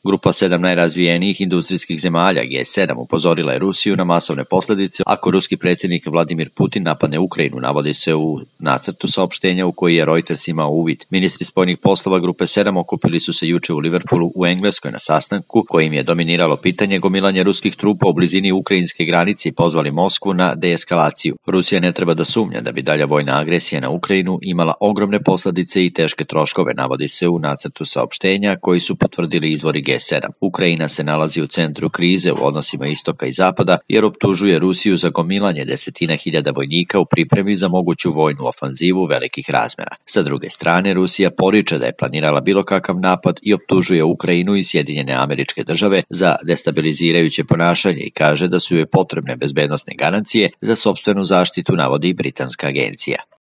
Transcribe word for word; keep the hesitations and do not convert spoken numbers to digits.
Grupa sedam najrazvijenijih industrijskih zemalja G sedam upozorila je Rusiju na masovne posledice ako ruski predsjednik Vladimir Putin napadne Ukrajinu, navodi se u nacrtu saopštenja u koji je Reuters imao uvid. Ministri spoljnih poslova Grupe sedam okupili su se juče u Liverpoolu u Engleskoj na sastanku kojim je dominiralo pitanje gomilanja ruskih trupa u blizini ukrajinske granice i pozvali Moskvu na deeskalaciju. Rusija ne treba da sumnja da bi dalja vojna agresija na Ukrajinu imala ogromne posledice i teške troškove, navodi se u nacrtu saopštenja koji su potvrdili izvori G sedam. Ukrajina se nalazi u centru krize u odnosima istoka i zapada jer optužuje Rusiju za gomilanje desetina hiljada vojnika u pripremi za moguću vojnu ofanzivu velikih razmera. Sa druge strane, Rusija poriče da je planirala bilo kakav napad i optužuje Ukrajinu i Sjedinjene Američke Države za destabilizirajuće ponašanje i kaže da su joj potrebne bezbednosne garancije za sopstvenu zaštitu, navodi britanska agencija.